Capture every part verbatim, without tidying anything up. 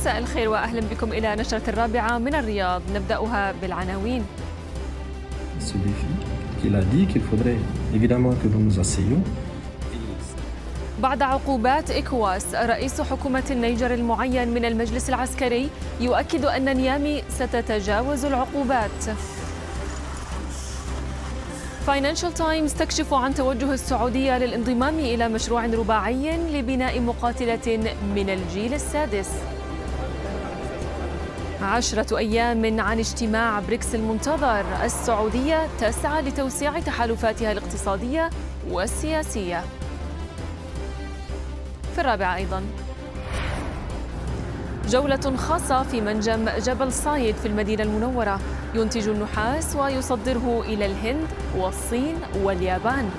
مساء الخير وأهلا بكم إلى نشرة الرابعة من الرياض. نبدأها بالعناوين. بعد عقوبات إيكواس، رئيس حكومة النيجر المعين من المجلس العسكري يؤكد أن نيامي ستتجاوز العقوبات. فاينانشال تايمز تكشف عن توجه السعودية للانضمام إلى مشروع رباعي لبناء مقاتلة من الجيل السادس. عشرة أيام عن اجتماع بريكس المنتظر، السعودية تسعى لتوسيع تحالفاتها الاقتصادية والسياسية. في الرابعة أيضاً جولة خاصة في منجم جبل صايد في المدينة المنورة، ينتج النحاس ويصدره إلى الهند والصين واليابان.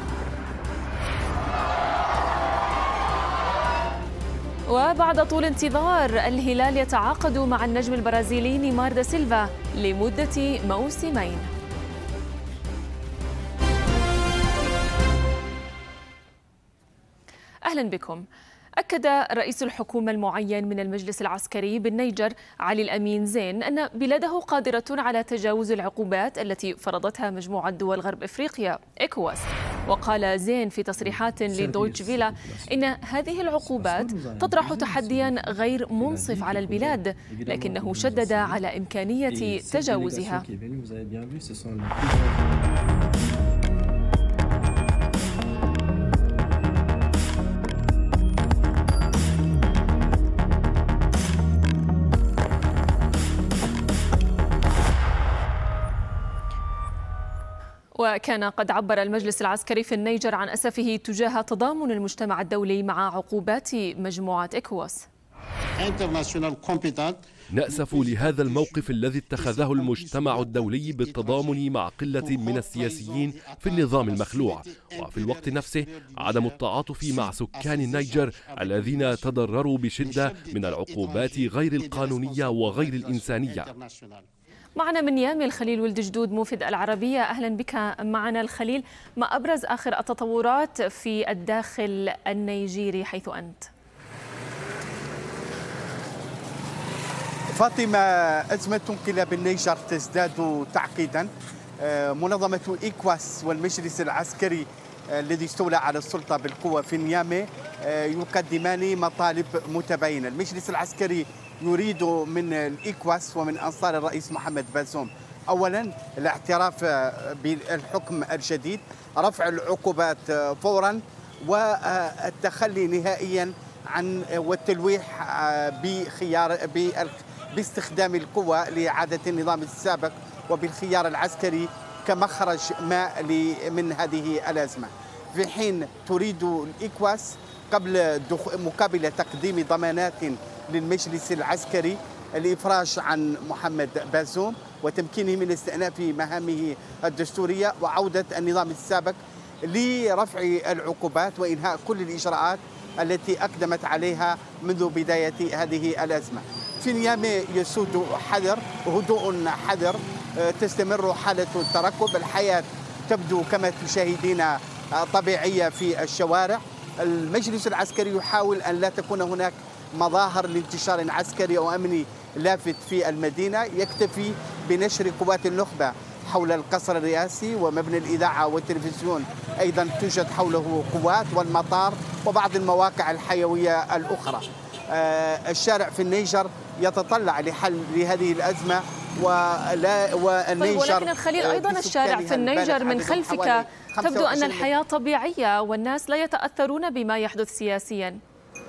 وبعد طول انتظار، الهلال يتعاقد مع النجم البرازيلي نيمار دا سيلفا لمدة موسمين. أهلا بكم. أكد رئيس الحكومة المعين من المجلس العسكري بالنيجر علي الأمين زين أن بلاده قادرة على تجاوز العقوبات التي فرضتها مجموعة دول غرب إفريقيا إيكواس. وقال زين في تصريحات لدويتش فيلا إن هذه العقوبات تطرح تحديا غير منصف على البلاد، لكنه شدد على إمكانية تجاوزها. وكان قد عبر المجلس العسكري في النيجر عن أسفه تجاه تضامن المجتمع الدولي مع عقوبات مجموعة إيكواس. نأسف لهذا الموقف الذي اتخذه المجتمع الدولي بالتضامن مع قلة من السياسيين في النظام المخلوع، وفي الوقت نفسه عدم التعاطف مع سكان النيجر الذين تضرروا بشدة من العقوبات غير القانونية وغير الإنسانية. معنا من نيامي الخليل ولد جدود موفد العربية. أهلا بك معنا الخليل. ما أبرز آخر التطورات في الداخل النيجيري حيث أنت؟ فاطمة، أزمة انقلاب النيجر تزداد تعقيدا. منظمة إيكواس والمجلس العسكري الذي استولى على السلطة بالقوة في نيامي يقدمان مطالب متباينة. المجلس العسكري يريد من الإيكواس ومن أنصار الرئيس محمد بازوم أولا الاعتراف بالحكم الجديد، رفع العقوبات فورا، والتخلي نهائيا عن والتلويح بخيار باستخدام القوة لإعادة النظام السابق وبالخيار العسكري كمخرج ما من هذه الأزمة. في حين تريد الإيكواس قبل مقابل تقديم ضمانات للمجلس العسكري الإفراج عن محمد بازوم وتمكينه من استئناف مهامه الدستورية وعودة النظام السابق لرفع العقوبات وإنهاء كل الإجراءات التي أقدمت عليها منذ بداية هذه الأزمة. في نيامي يسود حذر، هدوء حذر، تستمر حالة الترقب، الحياة تبدو كما تشاهدين طبيعية في الشوارع. المجلس العسكري يحاول أن لا تكون هناك مظاهر لانتشار عسكري أو أمني لافت في المدينة، يكتفي بنشر قوات النخبة حول القصر الرئاسي ومبنى الإذاعة والتلفزيون، أيضا توجد حوله قوات والمطار وبعض المواقع الحيوية الأخرى. الشارع في النيجر يتطلع لحل لهذه الأزمة ولا والنيجر. طيب، ولكن الخليل أيضا الشارع في النيجر من خلفك تبدو أن الحياة طبيعية والناس لا يتأثرون بما يحدث سياسيا.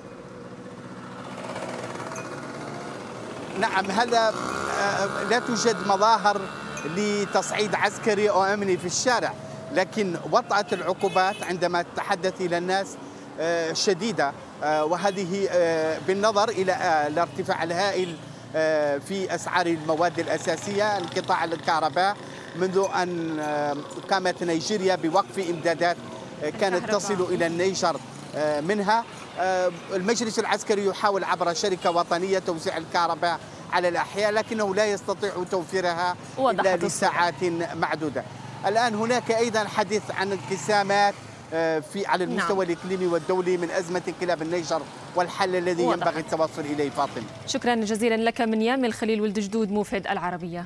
نعم، هذا لا توجد مظاهر لتصعيد عسكري أو أمني في الشارع، لكن وطأة العقوبات عندما تتحدث إلى الناس شديدة، وهذه بالنظر إلى الارتفاع الهائل في أسعار المواد الأساسية، انقطاع الكهرباء منذ أن قامت نيجيريا بوقف إمدادات كانت تصل إلى النيجر منها. المجلس العسكري يحاول عبر شركة وطنية توزيع الكهرباء على الأحياء، لكنه لا يستطيع توفيرها إلا لساعات معدودة. الآن هناك أيضا حديث عن انقسامات في على المستوى نعم. الإقليمي والدولي من أزمة انقلاب النيجر والحل الذي واضح. ينبغي التوصل إليه. فاطمة، شكرا جزيلا لك من يامي. الخليل ولد جدود، موفد العربية.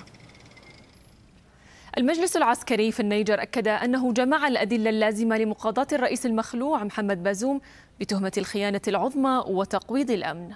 المجلس العسكري في النيجر أكد أنه جمع الأدلة اللازمة لمقاضاة الرئيس المخلوع محمد بازوم بتهمة الخيانة العظمى وتقويض الأمن.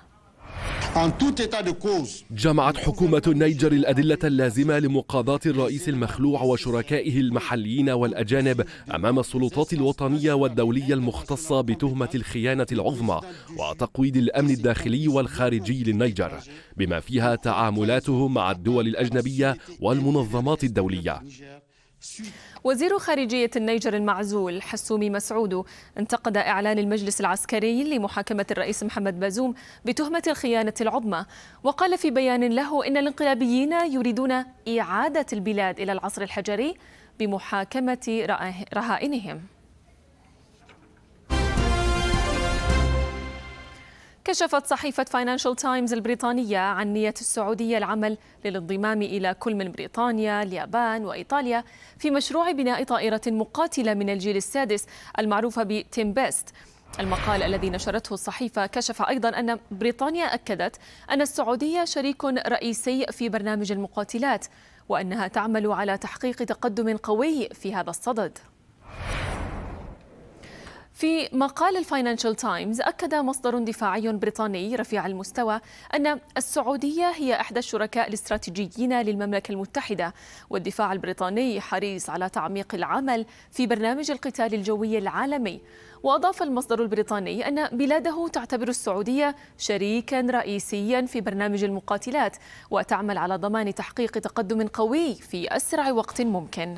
جمعت حكومة النيجر الأدلة اللازمة لمقاضاة الرئيس المخلوع وشركائه المحليين والأجانب أمام السلطات الوطنية والدولية المختصة بتهمة الخيانة العظمى وتقويض الأمن الداخلي والخارجي للنيجر، بما فيها تعاملاته مع الدول الأجنبية والمنظمات الدولية. وزير خارجية النيجر المعزول حسومي مسعود انتقد إعلان المجلس العسكري لمحاكمة الرئيس محمد بازوم بتهمة الخيانة العظمى، وقال في بيان له إن الانقلابيين يريدون إعادة البلاد إلى العصر الحجري بمحاكمة رهائنهم. كشفت صحيفة فاينانشال تايمز البريطانية عن نية السعودية العمل للانضمام إلى كل من بريطانيا، اليابان وإيطاليا في مشروع بناء طائرة مقاتلة من الجيل السادس المعروفة بتيمبست. المقال الذي نشرته الصحيفة كشف أيضا أن بريطانيا أكدت أن السعودية شريك رئيسي في برنامج المقاتلات، وأنها تعمل على تحقيق تقدم قوي في هذا الصدد. في مقال الفاينانشال تايمز أكد مصدر دفاعي بريطاني رفيع المستوى أن السعودية هي إحدى الشركاء الاستراتيجيين للمملكة المتحدة، والدفاع البريطاني حريص على تعميق العمل في برنامج القتال الجوي العالمي. وأضاف المصدر البريطاني أن بلاده تعتبر السعودية شريكا رئيسيا في برنامج المقاتلات، وتعمل على ضمان تحقيق تقدم قوي في أسرع وقت ممكن.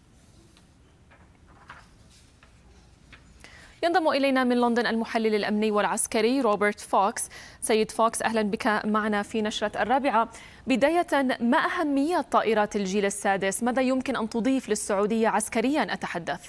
ينضم إلينا من لندن المحلل الأمني والعسكري روبرت فوكس. سيد فوكس، أهلا بك معنا في نشرة الرابعة. بداية، ما أهمية طائرات الجيل السادس؟ ماذا يمكن أن تضيف للسعودية عسكريا أتحدث؟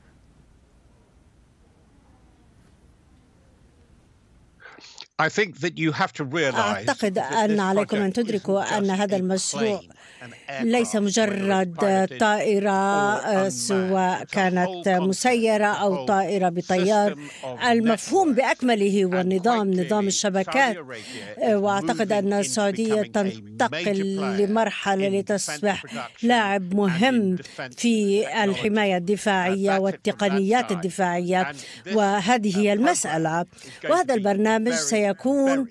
أعتقد أن عليكم أن تدركوا أن هذا المشروع ليس مجرد طائرة سواء كانت مسيرة أو طائرة بطيار. المفهوم بأكمله هو النظام نظام الشبكات، وأعتقد أن السعودية تنتقل لمرحلة لتصبح لاعب مهم في الحماية الدفاعية والتقنيات الدفاعية، وهذه هي المسألة. وهذا البرنامج سيكون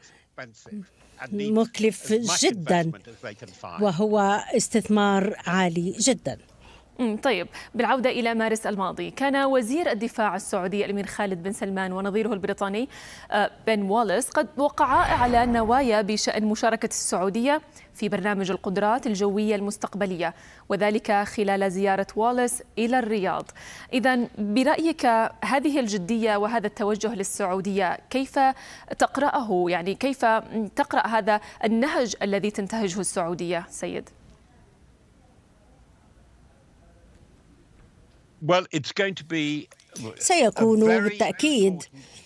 مكلف جدا وهو استثمار عالي جدا. طيب، بالعودة إلى مارس الماضي، كان وزير الدفاع السعودي الأمير خالد بن سلمان ونظيره البريطاني بن واليس قد وقعا إعلان نوايا بشأن مشاركة السعودية في برنامج القدرات الجوية المستقبلية، وذلك خلال زيارة واليس إلى الرياض. إذن برأيك هذه الجدية وهذا التوجه للسعودية كيف تقرأه؟ يعني كيف تقرأ هذا النهج الذي تنتهجه السعودية سيد؟ سيكون بالتأكيد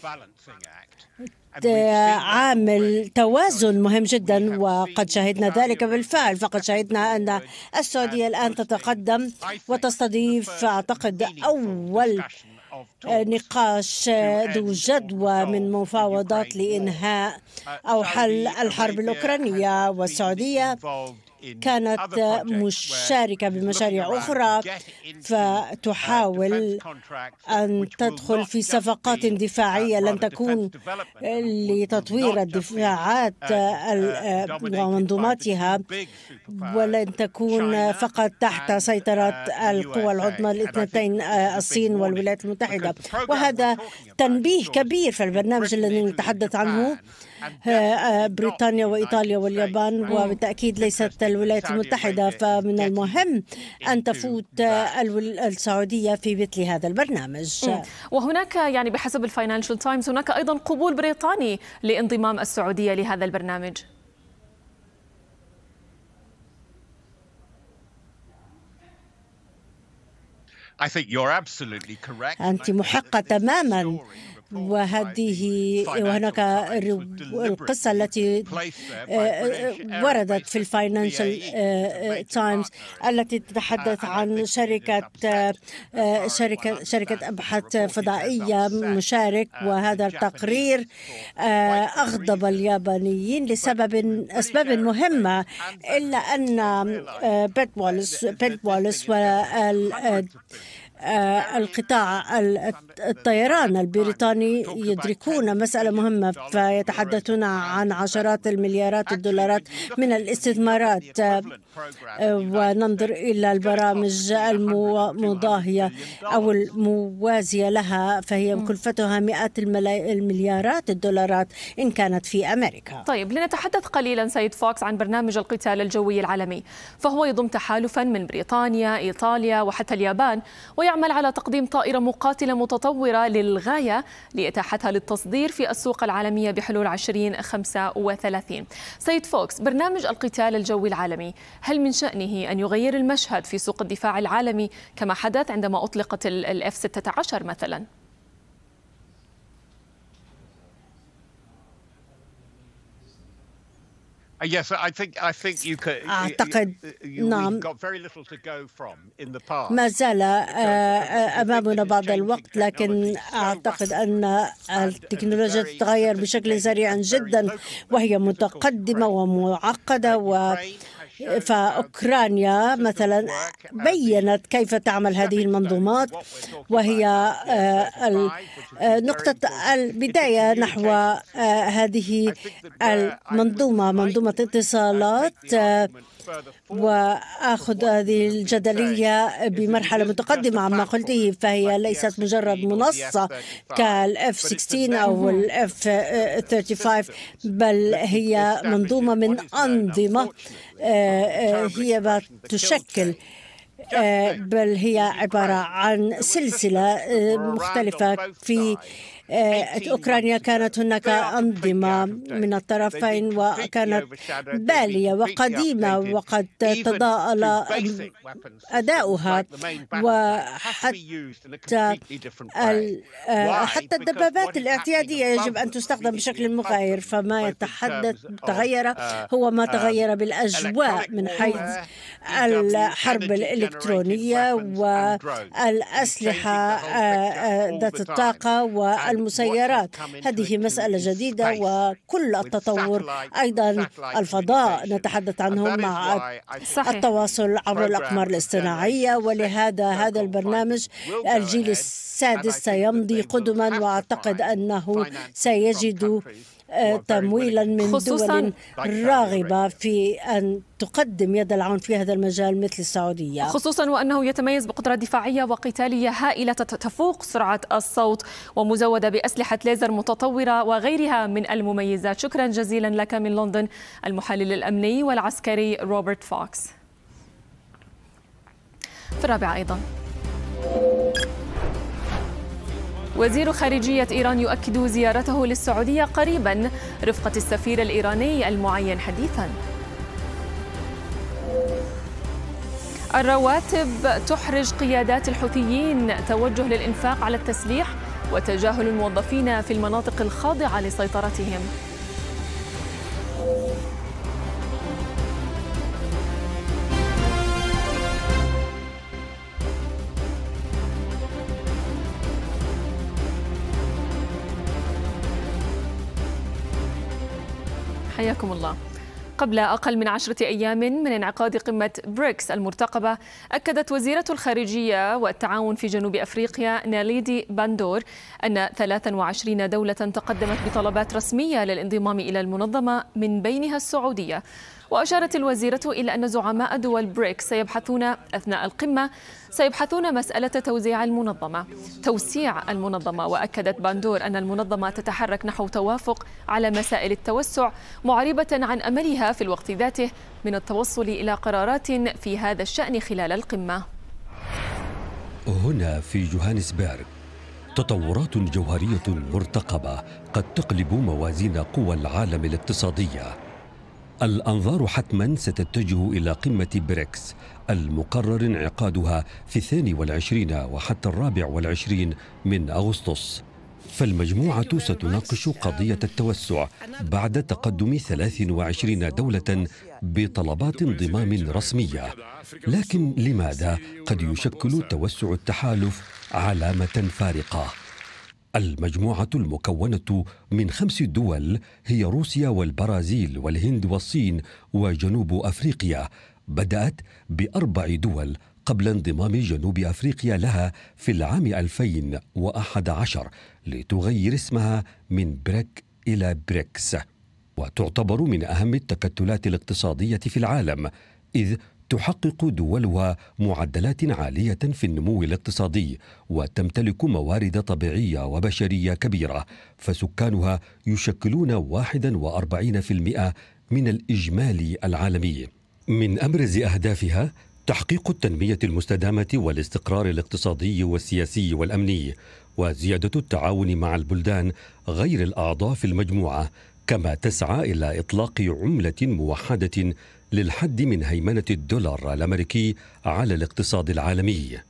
عامل توازن مهم جدا، وقد شهدنا ذلك بالفعل. فقد شهدنا أن السعودية الآن تتقدم وتستضيف أعتقد أول نقاش ذو جدوى من مفاوضات لإنهاء أو حل الحرب الأوكرانية، والسعودية كانت مشاركة بمشاريع أخرى، فتحاول أن تدخل في صفقات دفاعية لن تكون لتطوير الدفاعات ومنظوماتها، ولن تكون فقط تحت سيطرة القوى العظمى الاثنتين الصين والولايات المتحدة. وهذا تنبيه كبير في البرنامج الذي نتحدث عنه بريطانيا وإيطاليا واليابان، وبالتأكيد ليست الولايات المتحدة. فمن المهم أن تفوت السعودية في مثل هذا البرنامج. وهناك يعني بحسب الفاينانشال تايمز هناك أيضا قبول بريطاني لانضمام السعودية لهذا البرنامج. أنت محقة تماما وهذه وهناك القصة التي وردت في الفاينانشال تايمز التي تتحدث عن شركة شركة شركة أبحاث فضائية مشارك، وهذا التقرير أغضب اليابانيين لسبب أسباب مهمة، إلا أن بيت واليس بيت واليس وال القطاع الطيران البريطاني يدركون مسألة مهمة، فيتحدثون عن عشرات المليارات الدولارات من الاستثمارات، وننظر إلى البرامج المضاهية أو الموازية لها فهي كلفتها مئات المليارات الدولارات إن كانت في أمريكا. طيب، لنتحدث قليلا سيد فوكس عن برنامج القتال الجوي العالمي، فهو يضم تحالفا من بريطانيا، إيطاليا وحتى اليابان، ويعمل على تقديم طائرة مقاتلة متطورة للغاية لإتاحتها للتصدير في السوق العالمية بحلول عشرين خمسة وثلاثين. سيد فوكس، برنامج القتال الجوي العالمي هل من شأنه أن يغير المشهد في سوق الدفاع العالمي كما حدث عندما أطلقت الإف ستة عشر مثلا؟ أعتقد نعم ما زال أمامنا بعض الوقت، لكن أعتقد أن التكنولوجيا تتغير بشكل سريع جدا وهي متقدمة ومعقدة، و فأوكرانيا مثلا بيّنت كيف تعمل هذه المنظومات، وهي نقطة البداية نحو هذه المنظومة منظومة اتصالات. وأخذ هذه الجدلية بمرحلة متقدمة عما قلته، فهي ليست مجرد منصة كالإف ستة عشر أو الإف خمسة وثلاثين، بل هي منظومة من أنظمة هي ما تشكل، بل هي عبارة عن سلسلة مختلفة. في أوكرانيا كانت هناك أنظمة من الطرفين وكانت بالية وقديمة وقد تضاءل أداؤها، وحتى حتى الدبابات الاعتيادية يجب أن تستخدم بشكل مغاير. فما يتحدث تغير هو ما تغير بالأجواء من حيث الحرب الإلكترونية والأسلحة ذات الطاقة والمسيرات. هذه مسألة جديدة، وكل التطور أيضا الفضاء نتحدث عنه مع التواصل عبر الأقمار الاصطناعية. ولهذا هذا البرنامج الجيل السادس سيمضي قدما، وأعتقد أنه سيجد تمويلا من دول راغبة في أن تقدم يد العون في هذا المجال مثل السعودية، خصوصا وأنه يتميز بقدرة دفاعية وقتالية هائلة تفوق سرعة الصوت، ومزودة بأسلحة ليزر متطورة وغيرها من المميزات. شكرا جزيلا لك من لندن المحلل الأمني والعسكري روبرت فوكس. في الرابعة أيضا، وزير خارجية إيران يؤكد زيارته للسعودية قريبا رفقة السفير الإيراني المعين حديثا. الرواتب تحرج قيادات الحوثيين، توجه للإنفاق على التسليح وتجاهل الموظفين في المناطق الخاضعة لسيطرتهم. حياكم الله. قبل أقل من عشرة أيام من انعقاد قمة بريكس المرتقبة، أكدت وزيرة الخارجية والتعاون في جنوب أفريقيا ناليدي باندور أن ثلاث وعشرين دولة تقدمت بطلبات رسمية للانضمام إلى المنظمة من بينها السعودية. وأشارت الوزيرة إلى أن زعماء دول بريكس سيبحثون أثناء القمة سيبحثون مسألة توزيع المنظمة توسيع المنظمة. وأكدت باندور أن المنظمة تتحرك نحو توافق على مسائل التوسع، معربة عن أملها في الوقت ذاته من التوصل إلى قرارات في هذا الشأن خلال القمة. هنا في جوهانسبرغ تطورات جوهرية مرتقبة قد تقلب موازين قوى العالم الاقتصادية. الأنظار حتما ستتجه إلى قمة بريكس المقرر انعقادها في الثاني والعشرين وحتى الرابع والعشرين من أغسطس. فالمجموعة ستناقش قضية التوسع بعد تقدم ثلاث وعشرين دولة بطلبات انضمام رسمية. لكن لماذا قد يشكل توسع التحالف علامة فارقة؟ المجموعة المكونة من خمس دول هي روسيا والبرازيل والهند والصين وجنوب أفريقيا، بدأت بأربع دول قبل انضمام جنوب أفريقيا لها في العام ألفين وأحد عشر لتغير اسمها من بريك إلى بريكس، وتعتبر من أهم التكتلات الاقتصادية في العالم، إذ تحقق دولها معدلات عالية في النمو الاقتصادي وتمتلك موارد طبيعية وبشرية كبيرة، فسكانها يشكلون واحد وأربعين بالمئة من الإجمالي العالمي. من أبرز أهدافها تحقيق التنمية المستدامة والاستقرار الاقتصادي والسياسي والأمني، وزيادة التعاون مع البلدان غير الأعضاء في المجموعة، كما تسعى إلى إطلاق عملة موحدة للحد من هيمنة الدولار الأمريكي على الاقتصاد العالمي.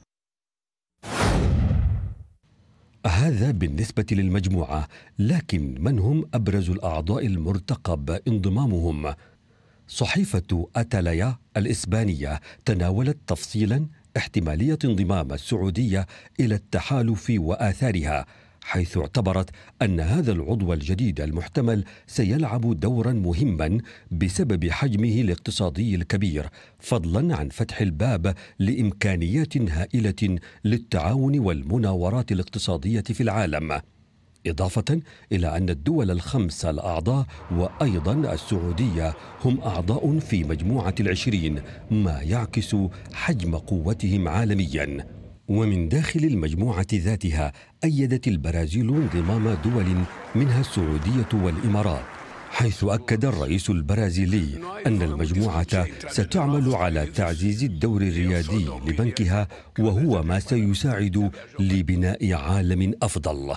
هذا بالنسبة للمجموعة، لكن من هم أبرز الأعضاء المرتقب انضمامهم؟ صحيفة أتاليا الإسبانية تناولت تفصيلا احتمالية انضمام السعودية إلى التحالف وآثارها، حيث اعتبرت أن هذا العضو الجديد المحتمل سيلعب دورا مهما بسبب حجمه الاقتصادي الكبير، فضلا عن فتح الباب لإمكانيات هائلة للتعاون والمناورات الاقتصادية في العالم، إضافة إلى أن الدول الخمس الأعضاء وأيضا السعودية هم أعضاء في مجموعة العشرين، ما يعكس حجم قوتهم عالميا. ومن داخل المجموعة ذاتها أيدت البرازيل انضمام دول منها السعودية والإمارات، حيث أكد الرئيس البرازيلي أن المجموعة ستعمل على تعزيز الدور الريادي لبنكها، وهو ما سيساعد لبناء عالم أفضل.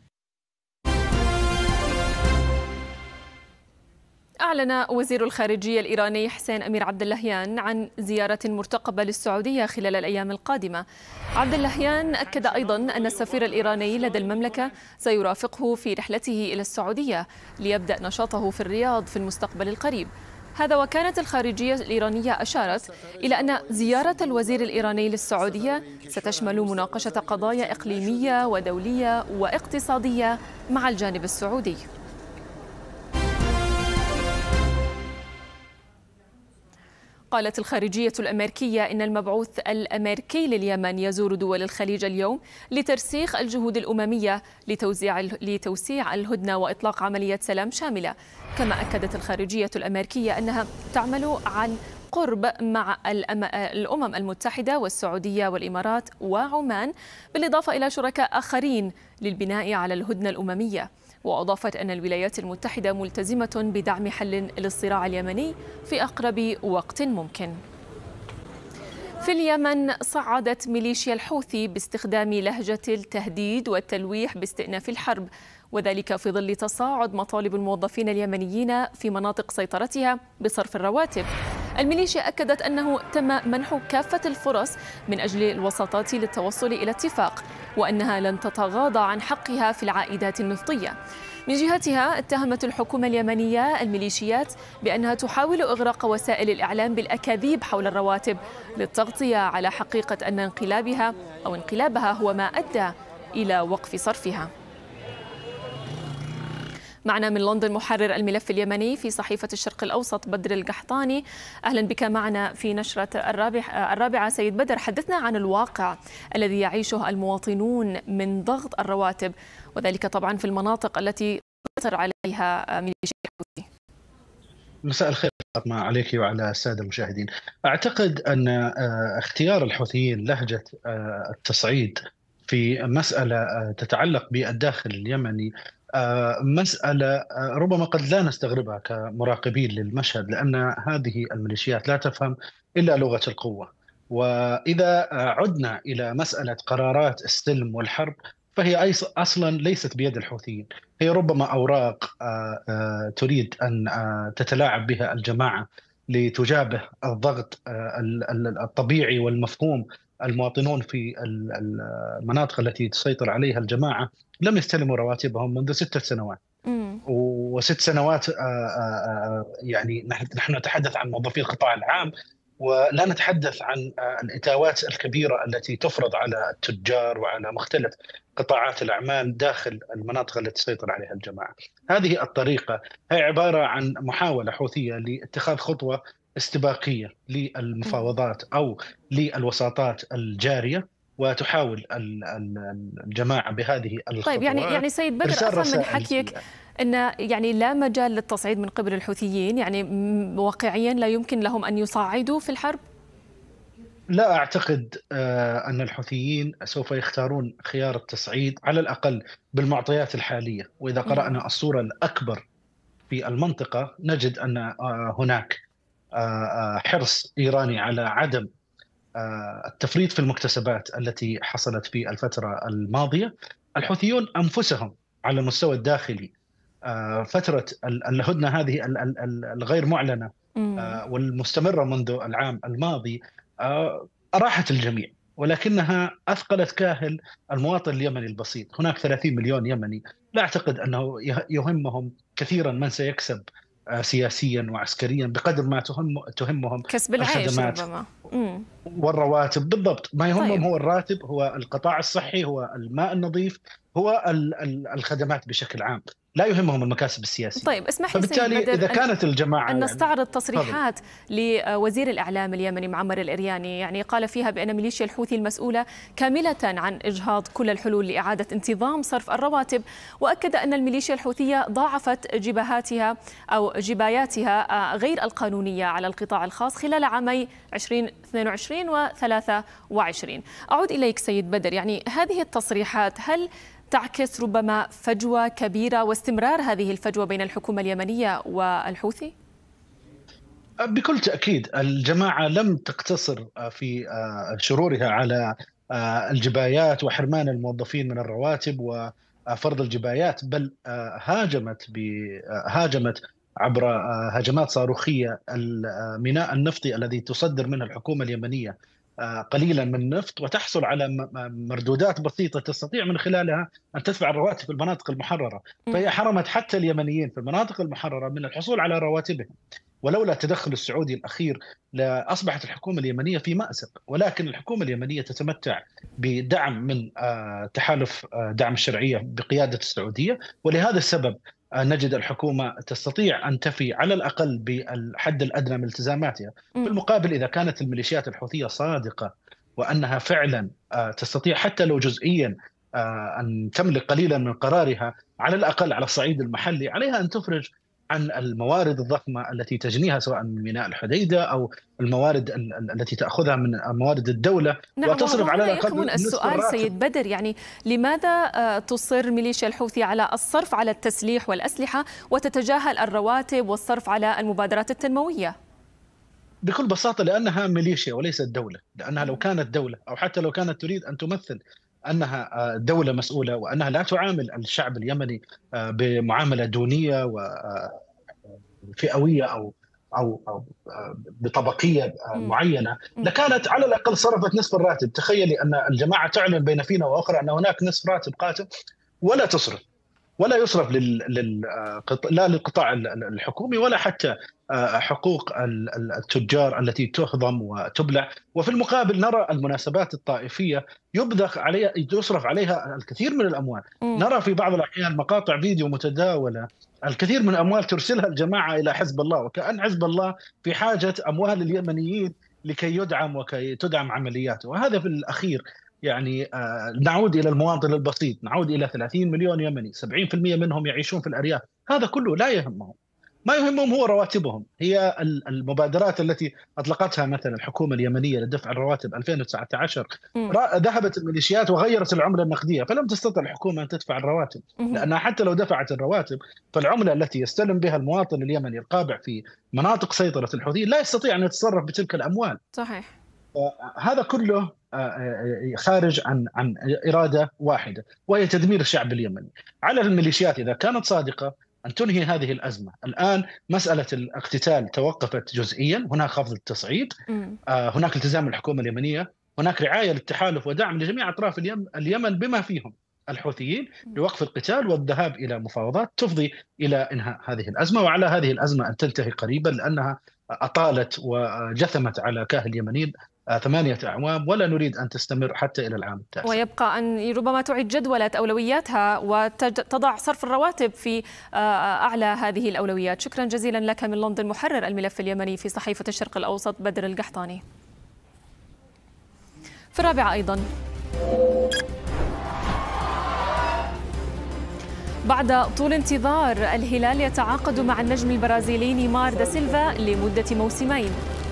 أعلن وزير الخارجية الإيراني حسين أمير عبد اللهيان عن زيارة مرتقبة للسعودية خلال الأيام القادمة. عبد اللهيان أكد أيضا أن السفير الإيراني لدى المملكة سيرافقه في رحلته إلى السعودية ليبدأ نشاطه في الرياض في المستقبل القريب. هذا وكانت الخارجية الإيرانية أشارت إلى أن زيارة الوزير الإيراني للسعودية ستشمل مناقشة قضايا إقليمية ودولية واقتصادية مع الجانب السعودي. قالت الخارجية الأمريكية إن المبعوث الأمريكي لليمن يزور دول الخليج اليوم لترسيخ الجهود الأممية لتوزيع لتوسيع الهدنة وإطلاق عملية سلام شاملة. كما أكدت الخارجية الأمريكية أنها تعمل عن قرب مع الأمم المتحدة والسعودية والإمارات وعمان، بالإضافة إلى شركاء آخرين للبناء على الهدنة الأممية. وأضافت أن الولايات المتحدة ملتزمة بدعم حل للصراع اليمني في أقرب وقت ممكن. في اليمن صعدت ميليشيا الحوثي باستخدام لهجة التهديد والتلويح باستئناف الحرب، وذلك في ظل تصاعد مطالب الموظفين اليمنيين في مناطق سيطرتها بصرف الرواتب. الميليشيا أكدت أنه تم منح كافة الفرص من أجل الوساطات للتوصل إلى اتفاق، وأنها لن تتغاضى عن حقها في العائدات النفطية. من جهتها اتهمت الحكومة اليمنية الميليشيات بأنها تحاول إغراق وسائل الإعلام بالأكاذيب حول الرواتب للتغطية على حقيقة أن انقلابها أو انقلابها هو ما أدى إلى وقف صرفها. معنا من لندن محرر الملف اليمني في صحيفة الشرق الأوسط بدر القحطاني. أهلا بك معنا في نشرة الرابعة. الرابعة سيد بدر، حدثنا عن الواقع الذي يعيشه المواطنون من ضغط الرواتب، وذلك طبعا في المناطق التي تسيطر عليها ميليشيا الحوثي. مساء الخير فاطمة عليك وعلى السادة المشاهدين. أعتقد أن اختيار الحوثيين لهجة التصعيد في مسألة تتعلق بالداخل اليمني مسألة ربما قد لا نستغربها كمراقبين للمشهد، لأن هذه الميليشيات لا تفهم إلا لغة القوة. وإذا عدنا إلى مسألة قرارات السلم والحرب فهي أصلا ليست بيد الحوثيين، هي ربما أوراق تريد أن تتلاعب بها الجماعة لتجابه الضغط الطبيعي والمفهوم المواطنون في المناطق التي تسيطر عليها الجماعة لم يستلموا رواتبهم منذ ستة سنوات. مم. وست سنوات يعني نحن نتحدث عن موظفي القطاع العام، ولا نتحدث عن الإتاوات الكبيرة التي تفرض على التجار وعلى مختلف قطاعات الأعمال داخل المناطق التي تسيطر عليها الجماعة. هذه الطريقة هي عبارة عن محاولة حوثية لاتخاذ خطوة استباقية للمفاوضات أو للوساطات الجارية، وتحاول الجماعة بهذه الخطوات. طيب يعني يعني سيد بدر، أفهم من حكيك أن يعني لا مجال للتصعيد من قبل الحوثيين، يعني واقعيا لا يمكن لهم أن يصعدوا في الحرب؟ لا أعتقد أن الحوثيين سوف يختارون خيار التصعيد على الأقل بالمعطيات الحالية. وإذا قرأنا الصورة الأكبر في المنطقة نجد أن هناك حرص إيراني على عدم التفريط في المكتسبات التي حصلت في الفترة الماضية. الحوثيون أنفسهم على المستوى الداخلي فترة الهدنة هذه الغير معلنة والمستمرة منذ العام الماضي أراحت الجميع، ولكنها أثقلت كاهل المواطن اليمني البسيط. هناك ثلاثين مليون يمني، لا أعتقد أنه يهمهم كثيرا من سيكسب سياسيا وعسكريا بقدر ما تهم تهمهم كسب العيش ربما والرواتب. بالضبط، ما يهمهم طيب. هو الراتب، هو القطاع الصحي، هو الماء النظيف، هو الخدمات بشكل عام، لا يهمهم المكاسب السياسية. طيب اسمح لي فبالتالي سيد بدر إذا كانت الجماعة أن نستعرض يعني تصريحات لوزير الإعلام اليمني معمر الإرياني، يعني قال فيها بأن ميليشيا الحوثي المسؤولة كاملة عن إجهاض كل الحلول لإعادة انتظام صرف الرواتب، وأكد أن الميليشيا الحوثية ضاعفت جبهاتها أو جباياتها غير القانونية على القطاع الخاص خلال عامي ألفين واثنين وعشرين وثلاثة وعشرين. أعود إليك سيد بدر، يعني هذه التصريحات هل تعكس ربما فجوة كبيرة واستمرار هذه الفجوة بين الحكومة اليمنية والحوثي؟ بكل تأكيد الجماعة لم تقتصر في شرورها على الجبايات وحرمان الموظفين من الرواتب وفرض الجبايات، بل هاجمت هاجمت عبر هجمات صاروخية الميناء النفطي الذي تصدر منه الحكومة اليمنية قليلا من النفط، وتحصل على مردودات بسيطة تستطيع من خلالها أن تدفع الرواتب في المناطق المحررة. فهي حرمت حتى اليمنيين في المناطق المحررة من الحصول على رواتبهم. ولولا التدخل السعودي الأخير لأصبحت الحكومة اليمنية في مأزق، ولكن الحكومة اليمنية تتمتع بدعم من تحالف دعم الشرعية بقيادة السعودية، ولهذا السبب نجد الحكومة تستطيع أن تفي على الأقل بالحد الأدنى من التزاماتها. بالمقابل إذا كانت الميليشيات الحوثية صادقة وأنها فعلا تستطيع حتى لو جزئيا أن تملك قليلا من قرارها على الأقل على الصعيد المحلي، عليها أن تفرج عن الموارد الضخمة التي تجنيها سواء من ميناء الحديدة أو الموارد التي تأخذها من موارد الدولة. نعم، وتصرف على الأقل السؤال سيد بدر، يعني لماذا تصر ميليشيا الحوثي على الصرف على التسليح والأسلحة وتتجاهل الرواتب والصرف على المبادرات التنموية؟ بكل بساطة لأنها ميليشيا وليست دولة. لأنها لو كانت دولة أو حتى لو كانت تريد أن تمثل أنها دولة مسؤولة وأنها لا تعامل الشعب اليمني بمعاملة دونية وفئوية أو أو أو بطبقية معينة، لكانت على الأقل صرفت نصف الراتب. تخيلي أن الجماعة تعلن بين فينا وأخرى أن هناك نصف راتب قاتم ولا تصرف ولا يصرف لل... لل... لا للقطاع الحكومي ولا حتى حقوق التجار التي تهضم وتبلع. وفي المقابل نرى المناسبات الطائفية يبذخ عليها يصرف عليها الكثير من الأموال. م. نرى في بعض الأحيان مقاطع فيديو متداولة الكثير من الأموال ترسلها الجماعة إلى حزب الله، وكأن حزب الله في حاجة أموال اليمنيين لكي يدعم وكي تدعم عملياته. وهذا في الأخير يعني نعود إلى المواطن البسيط، نعود إلى ثلاثين مليون يمني، سبعين بالمئة منهم يعيشون في الأرياف. هذا كله لا يهمهم، ما يهمهم هو رواتبهم. هي المبادرات التي أطلقتها مثلا الحكومة اليمنية لدفع الرواتب ألفين وتسعة عشر، ذهبت الميليشيات وغيرت العملة النقدية، فلم تستطع الحكومة أن تدفع الرواتب، لأنها حتى لو دفعت الرواتب فالعملة التي يستلم بها المواطن اليمني القابع في مناطق سيطرة الحوثيين لا يستطيع أن يتصرف بتلك الأموال. صحيح. هذا كله خارج عن عن إرادة واحدة، وهي تدمير الشعب اليمني. على الميليشيات إذا كانت صادقة أن تنهي هذه الأزمة. الآن مسألة الاقتتال توقفت جزئيا، هناك خفض التصعيد، هناك التزام الحكومة اليمنية هناك رعاية للتحالف ودعم لجميع أطراف اليمن بما فيهم الحوثيين لوقف القتال والذهاب إلى مفاوضات تفضي إلى إنهاء هذه الأزمة، وعلى هذه الأزمة أن تنتهي قريبا لأنها أطالت وجثمت على كاهل اليمنيين ثمانية أعوام، ولا نريد أن تستمر حتى إلى العام التاسع. ويبقى أن ربما تعيد جدولة أولوياتها وتضع صرف الرواتب في أعلى هذه الأولويات. شكرا جزيلا لك من لندن محرر الملف اليمني في صحيفة الشرق الأوسط بدر القحطاني. في الرابعة أيضا، بعد طول انتظار الهلال يتعاقد مع النجم البرازيلي نيمار دا سيلفا لمدة موسمين.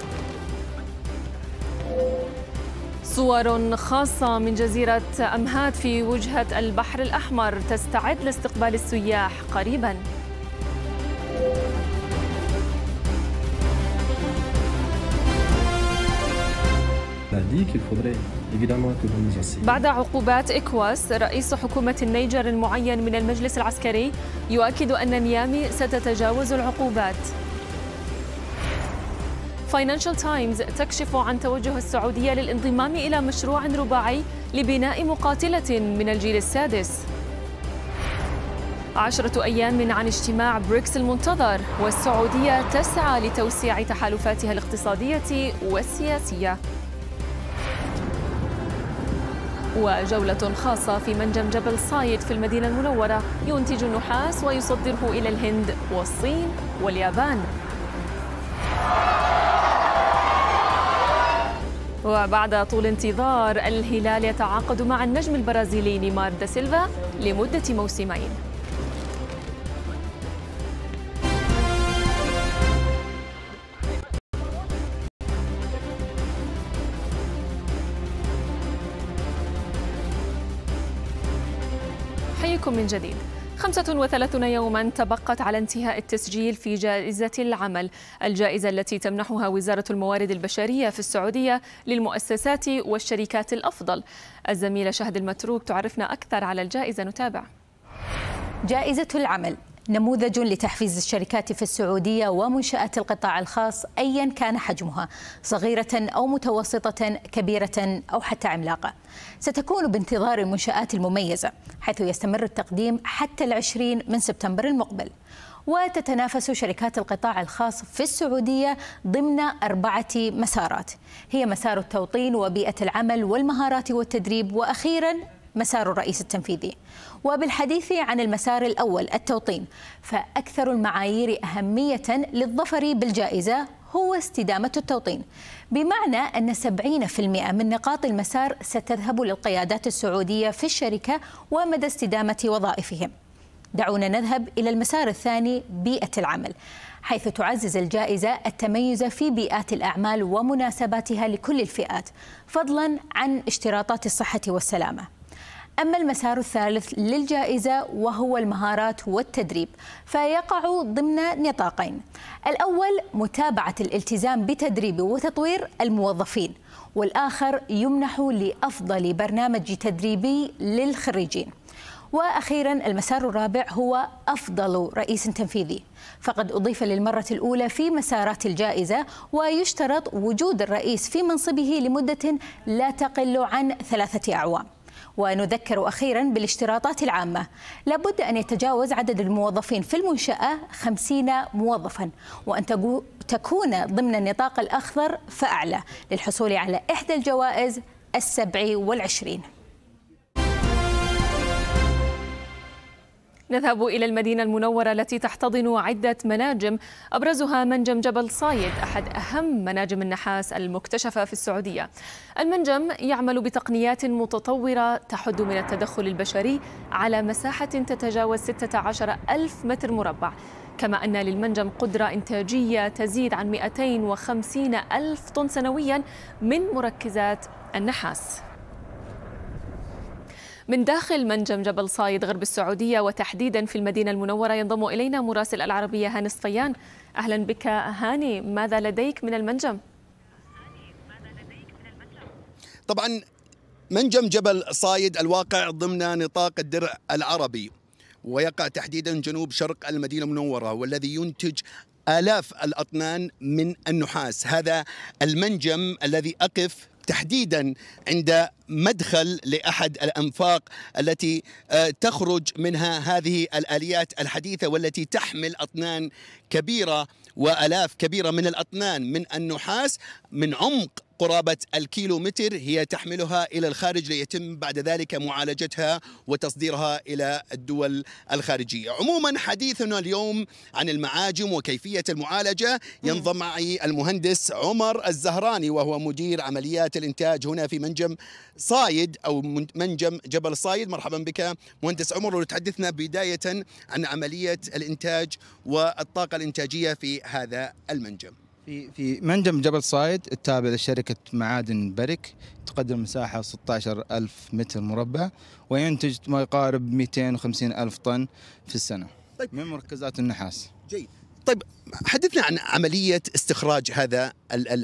صور خاصة من جزيرة أمهات في وجهة البحر الأحمر تستعد لاستقبال السياح قريبا. بعد عقوبات إكواس، رئيس حكومة النيجر المعين من المجلس العسكري يؤكد أن نيامي ستتجاوز العقوبات. فاينانشال تايمز تكشف عن توجه السعودية للانضمام إلى مشروع رباعي لبناء مقاتلة من الجيل السادس. عشرة أيام عن اجتماع بريكس المنتظر، والسعودية تسعى لتوسيع تحالفاتها الاقتصادية والسياسية. وجولة خاصة في منجم جبل صايد في المدينة المنورة ينتج النحاس ويصدره إلى الهند والصين واليابان. وبعد طول انتظار، الهلال يتعاقد مع النجم البرازيلي نيمار دا سيلفا لمدة موسمين. حيكم من جديد. خمسة وثلاثين يوما تبقت على انتهاء التسجيل في جائزة العمل، الجائزة التي تمنحها وزارة الموارد البشرية في السعودية للمؤسسات والشركات الأفضل. الزميلة شهد المتروك تعرفنا أكثر على الجائزة، نتابع. جائزة العمل نموذج لتحفيز الشركات في السعودية ومنشآت القطاع الخاص أيا كان حجمها، صغيرة أو متوسطة، كبيرة أو حتى عملاقة. ستكون بانتظار المنشآت المميزة، حيث يستمر التقديم حتى العشرين من سبتمبر المقبل. وتتنافس شركات القطاع الخاص في السعودية ضمن أربعة مسارات، هي مسار التوطين وبيئة العمل والمهارات والتدريب، وأخيرا مسار الرئيس التنفيذي. وبالحديث عن المسار الأول التوطين، فأكثر المعايير أهمية للظفر بالجائزة هو استدامة التوطين، بمعنى أن سبعين بالمئة من نقاط المسار ستذهب للقيادات السعودية في الشركة ومدى استدامة وظائفهم. دعونا نذهب إلى المسار الثاني، بيئة العمل، حيث تعزز الجائزة التميز في بيئات الأعمال ومناسباتها لكل الفئات، فضلا عن اشتراطات الصحة والسلامة. أما المسار الثالث للجائزة وهو المهارات والتدريب، فيقع ضمن نطاقين: الأول متابعة الالتزام بتدريب وتطوير الموظفين، والآخر يمنح لأفضل برنامج تدريبي للخريجين. وأخيرا المسار الرابع هو أفضل رئيس تنفيذي، فقد أضيف للمرة الأولى في مسارات الجائزة، ويشترط وجود الرئيس في منصبه لمدة لا تقل عن ثلاثة أعوام. ونذكر أخيرا بالاشتراطات العامة، لابد أن يتجاوز عدد الموظفين في المنشأة خمسين موظفا، وأن تكون ضمن النطاق الأخضر فأعلى للحصول على إحدى الجوائز السبع والعشرين. نذهب إلى المدينة المنورة التي تحتضن عدة مناجم، أبرزها منجم جبل صايد، أحد أهم مناجم النحاس المكتشفة في السعودية. المنجم يعمل بتقنيات متطورة تحد من التدخل البشري على مساحة تتجاوز ستة عشر ألف متر مربع، كما أن للمنجم قدرة إنتاجية تزيد عن مئتين وخمسين ألف طن سنويا من مركزات النحاس. من داخل منجم جبل صايد غرب السعودية وتحديدا في المدينة المنورة ينضم إلينا مراسل العربية هاني الصفيان. أهلا بك هاني، ماذا لديك من المنجم؟ طبعا منجم جبل صايد الواقع ضمن نطاق الدرع العربي، ويقع تحديدا جنوب شرق المدينة المنورة، والذي ينتج آلاف الأطنان من النحاس. هذا المنجم الذي أقف تحديدا عند مدخل لأحد الأنفاق التي تخرج منها هذه الآليات الحديثة والتي تحمل أطنان كبيرة وآلاف كبيرة من الأطنان من النحاس من عمق قرابة الكيلو متر، هي تحملها إلى الخارج ليتم بعد ذلك معالجتها وتصديرها إلى الدول الخارجية. عموما حديثنا اليوم عن المعاجم وكيفية المعالجة. ينضم معي المهندس عمر الزهراني وهو مدير عمليات الإنتاج هنا في منجم صايد أو منجم جبل صايد. مرحبا بك مهندس عمر، وتحدثنا بداية عن عملية الإنتاج والطاقة الإنتاجية في هذا المنجم. في في منجم جبل صايد التابع لشركة معادن برك، تقدم مساحة ستة عشر ألف متر مربع وينتج ما يقارب مئتين وخمسين ألف طن في السنة. طيب. من مركزات النحاس. جيد. طيب حدثنا عن عملية استخراج هذا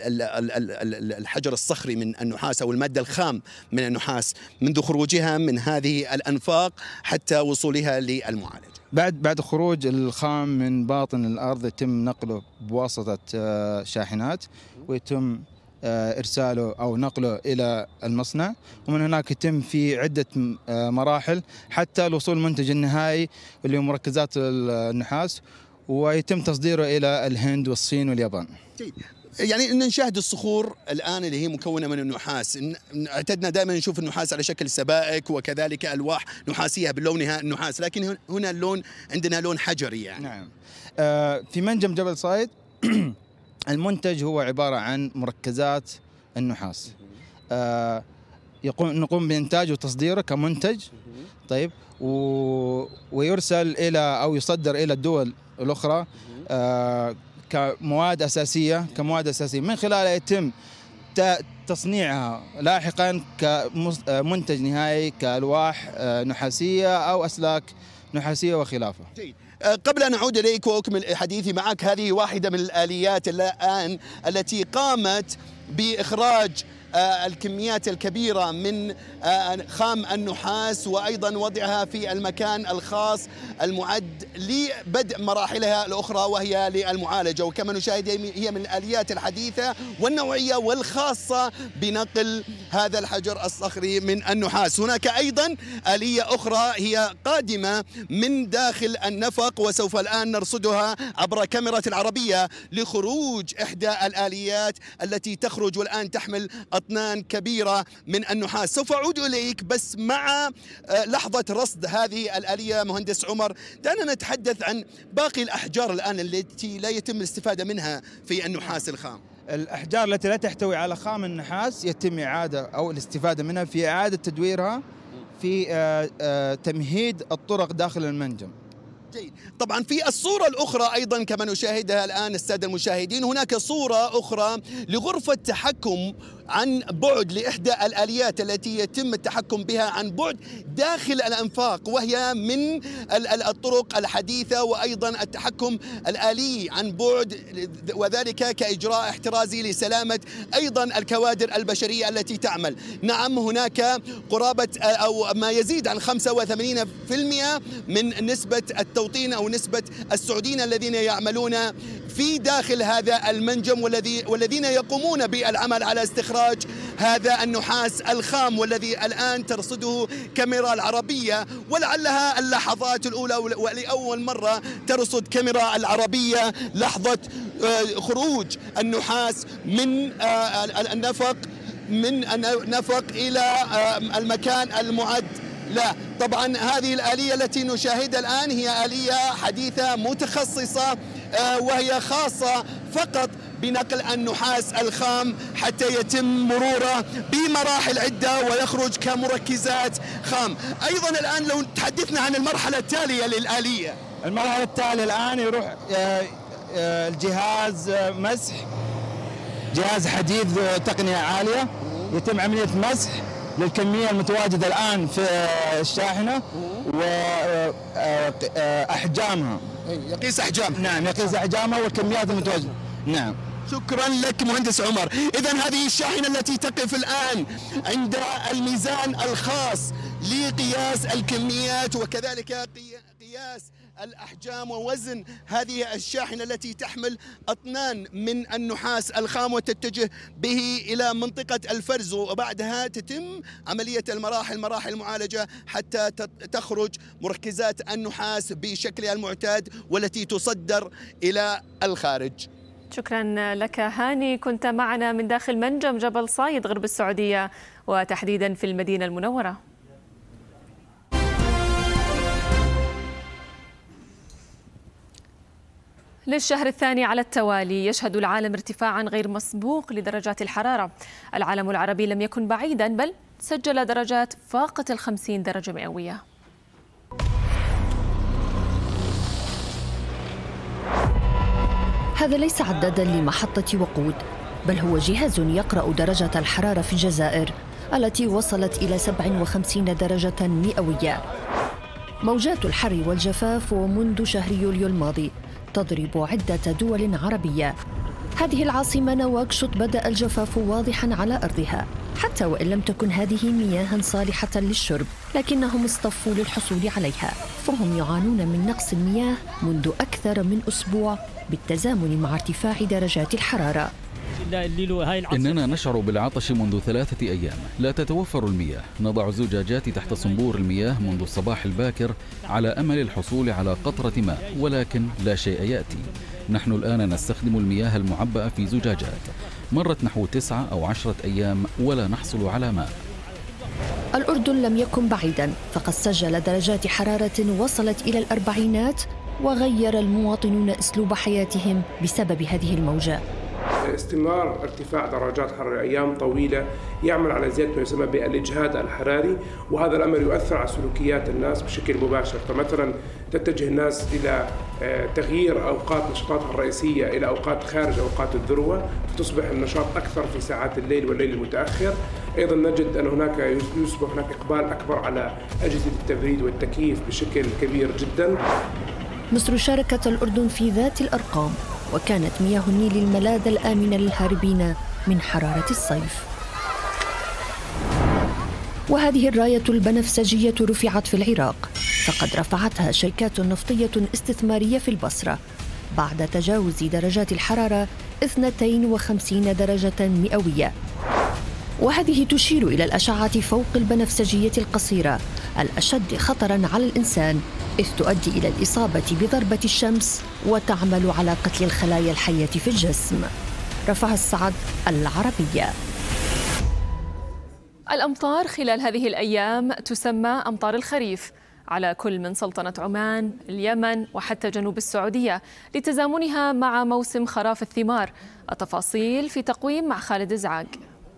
الحجر الصخري من النحاس أو المادة الخام من النحاس منذ خروجها من هذه الأنفاق حتى وصولها للمعالجة. بعد بعد خروج الخام من باطن الأرض يتم نقله بواسطة شاحنات ويتم إرساله أو نقله إلى المصنع، ومن هناك يتم في عدة مراحل حتى الوصول المنتج النهائي اللي هو مركزات النحاس، ويتم تصديره إلى الهند والصين واليابان. يعني ان نشاهد الصخور الان اللي هي مكونه من النحاس، اعتدنا دائما نشوف النحاس على شكل سبائك وكذلك الواح نحاسيه بلونها النحاس، لكن هنا اللون عندنا لون حجري يعني. نعم. آه في منجم جبل صايد المنتج هو عباره عن مركزات النحاس. آه يقوم نقوم بانتاجه وتصديره كمنتج. طيب و... ويرسل الى او يصدر الى الدول الاخرى آه كمواد أساسية كمواد أساسية من خلالها يتم تصنيعها لاحقا كمنتج نهائي كألواح نحاسية أو أسلاك نحاسية وخلافه. جيد. قبل أن أعود إليك وأكمل حديثي معك، هذه واحدة من الآليات الآن التي قامت بإخراج الكميات الكبيرة من خام النحاس وأيضا وضعها في المكان الخاص المعد لبدء مراحلها الأخرى وهي للمعالجة، وكما نشاهد هي من الآليات الحديثة والنوعية والخاصة بنقل هذا الحجر الصخري من النحاس. هناك أيضا آلية أخرى هي قادمة من داخل النفق وسوف الآن نرصدها عبر كاميرا العربية لخروج إحدى الآليات التي تخرج والآن تحمل أطنان كبيرة من النحاس. سوف أعود إليك بس مع لحظة رصد هذه الآلية مهندس عمر، دعنا نتحدث عن باقي الأحجار الآن التي لا يتم الاستفادة منها في النحاس الخام. الأحجار التي لا تحتوي على خام النحاس يتم إعادة أو الاستفادة منها في إعادة تدويرها في تمهيد الطرق داخل المنجم. جيد. طبعا في الصورة الأخرى أيضا كما نشاهدها الآن السادة المشاهدين، هناك صورة أخرى لغرفة تحكم عن بعد لإحدى الآليات التي يتم التحكم بها عن بعد داخل الأنفاق، وهي من الطرق الحديثة وأيضا التحكم الآلي عن بعد، وذلك كإجراء احترازي لسلامة أيضا الكوادر البشرية التي تعمل. نعم هناك قرابة أو ما يزيد عن خمسة وثمانين بالمئة من نسبة التوطين أو نسبة السعوديين الذين يعملون في داخل هذا المنجم والذي والذين يقومون بالعمل على استخراج هذا النحاس الخام والذي الآن ترصده كاميرا العربية، ولعلها اللحظات الأولى ولأول مرة ترصد كاميرا العربية لحظة خروج النحاس من النفق من النفق إلى المكان المعد. لا طبعا هذه الآلية التي نشاهدها الآن هي آلية حديثة متخصصة وهي خاصة فقط بنقل النحاس الخام حتى يتم مروره بمراحل عدة ويخرج كمركزات خام. أيضا الآن لو تحدثنا عن المرحلة التالية للآلية. المرحلة التالية الآن يروح الجهاز مسح، جهاز حديث تقنية عالية، يتم عملية مسح للكمية المتواجدة الآن في الشاحنة وأحجامها. يقيس أحجامها. نعم يقيس أحجامها والكميات المتواجدة. نعم. شكرا لك مهندس عمر. إذا هذه الشاحنة التي تقف الآن عند الميزان الخاص لقياس الكميات وكذلك قياس الأحجام ووزن هذه الشاحنة التي تحمل أطنان من النحاس الخام وتتجه به إلى منطقة الفرز، وبعدها تتم عملية المراحل مراحل المعالجة حتى تخرج مركزات النحاس بشكلها المعتاد والتي تصدر إلى الخارج. شكرا لك هاني، كنت معنا من داخل منجم جبل صايد غرب السعودية وتحديدا في المدينة المنورة. للشهر الثاني على التوالي يشهد العالم ارتفاعا غير مسبوق لدرجات الحرارة. العالم العربي لم يكن بعيدا، بل سجل درجات فاقت الخمسين درجة مئوية. هذا ليس عدادا لمحطة وقود، بل هو جهاز يقرأ درجة الحرارة في الجزائر التي وصلت إلى سبعة وخمسين درجة مئوية. موجات الحر والجفاف ومنذ شهر يوليو الماضي تضرب عدة دول عربية. هذه العاصمة نواكشوط بدأ الجفاف واضحاً على أرضها، حتى وإن لم تكن هذه مياه صالحة للشرب، لكنهم اصطفوا للحصول عليها، فهم يعانون من نقص المياه منذ أكثر من أسبوع بالتزامن مع ارتفاع درجات الحرارة. إننا نشعر بالعطش منذ ثلاثة أيام، لا تتوفر المياه. نضع الزجاجات تحت صنبور المياه منذ الصباح الباكر على أمل الحصول على قطرة ماء، ولكن لا شيء يأتي. نحن الآن نستخدم المياه المعبأة في زجاجات، مرت نحو تسعة أو عشرة أيام ولا نحصل على ماء. الأردن لم يكن بعيدا، فقد سجل درجات حرارة وصلت إلى الأربعينات، وغير المواطنون أسلوب حياتهم بسبب هذه الموجة. استمرار ارتفاع درجات حرارة أيام طويلة يعمل على زيادة ما يسمى بالإجهاد الحراري، وهذا الأمر يؤثر على سلوكيات الناس بشكل مباشر. فمثلا تتجه الناس إلى تغيير أوقات نشاطاتها الرئيسية إلى أوقات خارج أوقات الذروة، فتصبح النشاط أكثر في ساعات الليل والليل المتأخر. أيضا نجد أن هناك يصبح هناك إقبال أكبر على أجهزة التبريد والتكييف بشكل كبير جدا. مصر شاركت الأردن في ذات الأرقام، وكانت مياه النيل الملاذ الآمن للهاربين من حرارة الصيف. وهذه الراية البنفسجية رفعت في العراق، فقد رفعتها شركات نفطية استثمارية في البصرة بعد تجاوز درجات الحرارة اثنتين وخمسين درجة مئوية. وهذه تشير إلى الأشعة فوق البنفسجية القصيرة الأشد خطراً على الإنسان، إذ تؤدي إلى الإصابة بضربة الشمس وتعمل على قتل الخلايا الحية في الجسم. رفع السعد، العربية. الأمطار خلال هذه الأيام تسمى أمطار الخريف على كل من سلطنة عمان، اليمن وحتى جنوب السعودية، لتزامنها مع موسم خراف الثمار. التفاصيل في تقويم مع خالد إزعاج.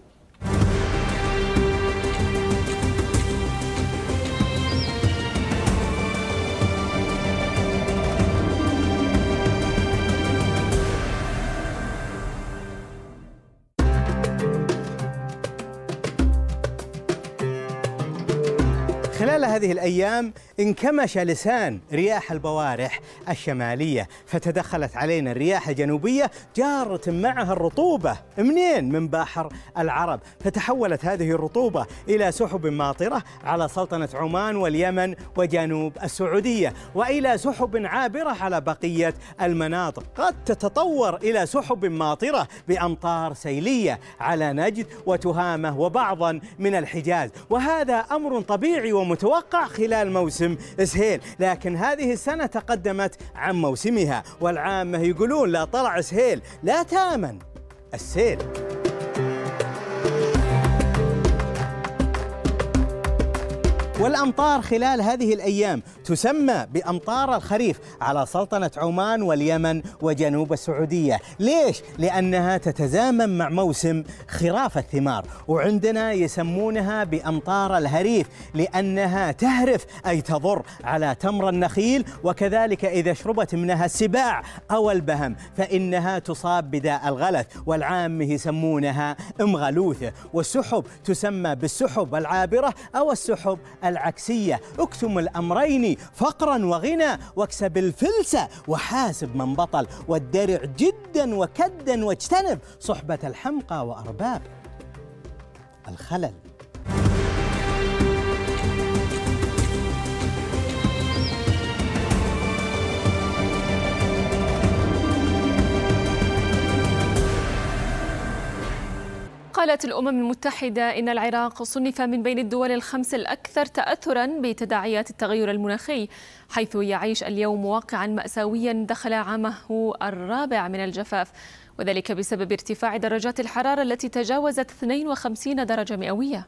خلال هذه الأيام انكمش لسان رياح البوارح الشمالية، فتدخلت علينا الرياح الجنوبية جارة معها الرطوبة منين؟ من بحر العرب، فتحولت هذه الرطوبة إلى سحب ماطرة على سلطنة عمان واليمن وجنوب السعودية، وإلى سحب عابرة على بقية المناطق، قد تتطور إلى سحب ماطرة بأمطار سيلية على نجد وتهامة وبعضا من الحجاز، وهذا أمر طبيعي ومتوقع خلال موسم سهيل. لكن هذه السنة تقدمت عن موسمها، والعامة يقولون لا طلع سهيل لا تامن السيل. والأمطار خلال هذه الأيام تسمى بأمطار الخريف على سلطنة عمان واليمن وجنوب السعودية. ليش؟ لأنها تتزامن مع موسم خراف الثمار، وعندنا يسمونها بأمطار الهريف لأنها تهرف أي تضر على تمر النخيل، وكذلك إذا شربت منها السباع أو البهم فإنها تصاب بداء الغلث، والعامة يسمونها مغلوثة. والسحب تسمى بالسحب العابرة أو السحب العكسية. اكتم الأمرين فقرا وغنى، واكسب الفلس وحاسب من بطل، والدرع جدا وكدا، واجتنب صحبة الحمقى وأرباب الخلل. قالت الأمم المتحدة إن العراق صنف من بين الدول الخمس الأكثر تأثراً بتداعيات التغير المناخي، حيث يعيش اليوم واقعاً مأساوياً دخل عامه الرابع من الجفاف، وذلك بسبب ارتفاع درجات الحرارة التي تجاوزت اثنين وخمسين درجة مئوية.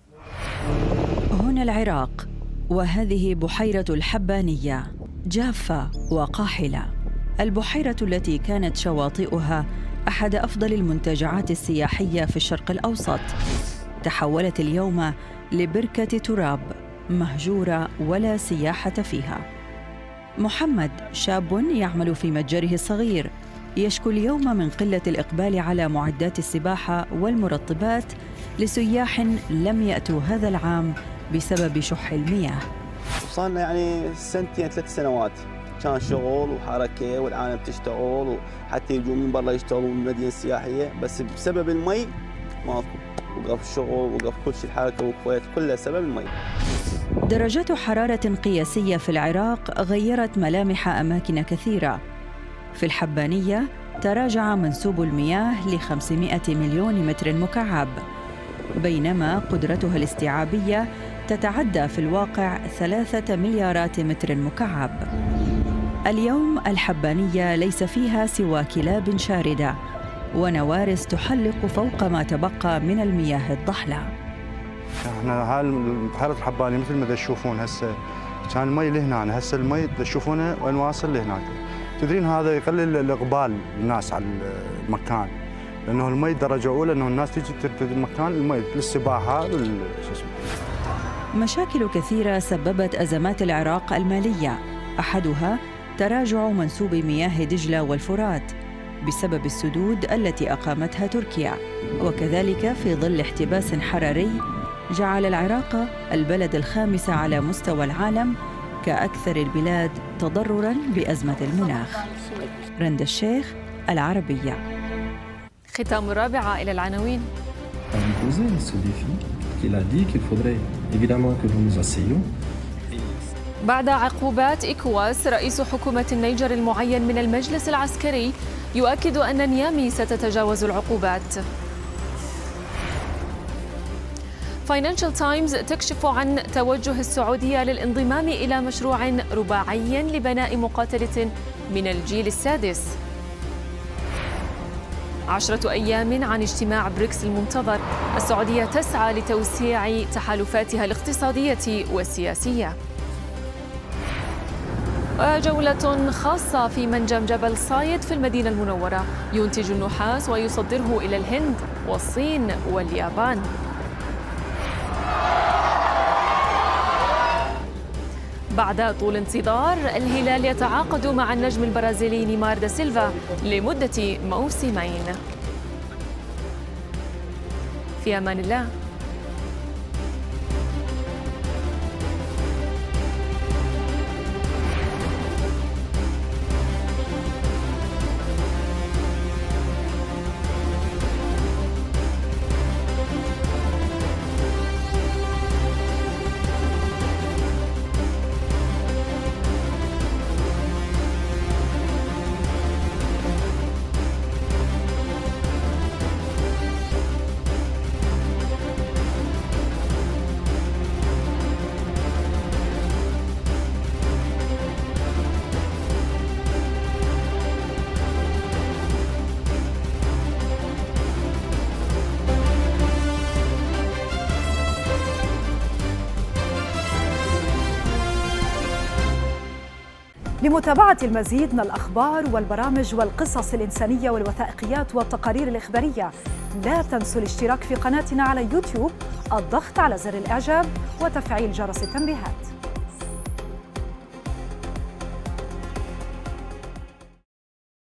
هنا العراق، وهذه بحيرة الحبانية، جافة وقاحلة. البحيرة التي كانت شواطئها أحد أفضل المنتجعات السياحية في الشرق الأوسط تحولت اليوم لبركة تراب مهجورة ولا سياحة فيها. محمد شاب يعمل في متجره الصغير، يشكو اليوم من قلة الإقبال على معدات السباحة والمرطبات لسياح لم يأتوا هذا العام بسبب شح المياه. وصلنا يعني سنتين ثلاث سنوات كان شغل وحركه والعالم تشتغل وحتى يجوا من برا يشتغلوا من المدينه السياحيه، بس بسبب المي ماكو، وقف الشغل وقف كل شيء، الحركه والكويت كلها سبب المي. درجات حرارة قياسية في العراق غيرت ملامح أماكن كثيرة. في الحبانية تراجع منسوب المياه ل خمسمائة مليون متر مكعب، بينما قدرتها الاستيعابية تتعدى في الواقع ثلاثة مليارات متر مكعب. اليوم الحبانية ليس فيها سوى كلاب شاردة ونوارس تحلق فوق ما تبقى من المياه الضحلة. احنا هاي بحيرة الحبانية مثل ما تشوفون هسه كان المي لهنا، هسه المي تشوفونه وين واصل لهناك. تدرين هذا يقلل الاقبال الناس على المكان، لانه المي درجة اولى انه الناس تجي ترتدي المكان المي للسباحة وال شو اسمه. مشاكل كثيرة سببت أزمات العراق المالية، أحدها تراجع منسوب مياه دجلة والفرات بسبب السدود التي أقامتها تركيا، وكذلك في ظل احتباس حراري جعل العراق البلد الخامس على مستوى العالم كأكثر البلاد تضرراً بأزمة المناخ. رند الشيخ، العربية. ختام الرابعة إلى العناوين. بعد عقوبات إيكواس، رئيس حكومة النيجر المعين من المجلس العسكري يؤكد أن نيامي ستتجاوز العقوبات. فاينانشال تايمز تكشف عن توجه السعودية للانضمام إلى مشروع رباعي لبناء مقاتلة من الجيل السادس. عشرة أيام عن اجتماع بريكس المنتظر، السعودية تسعى لتوسيع تحالفاتها الاقتصادية والسياسية. وجولة خاصة في منجم جبل صايد في المدينة المنورة، ينتج النحاس ويصدره إلى الهند والصين واليابان. بعد طول انتظار، الهلال يتعاقد مع النجم البرازيلي نيمار دا سيلفا لمدة موسمين. في أمان الله. لمتابعة المزيد من الأخبار والبرامج والقصص الإنسانية والوثائقيات والتقارير الإخبارية، لا تنسوا الاشتراك في قناتنا على يوتيوب، الضغط على زر الإعجاب وتفعيل جرس التنبيهات.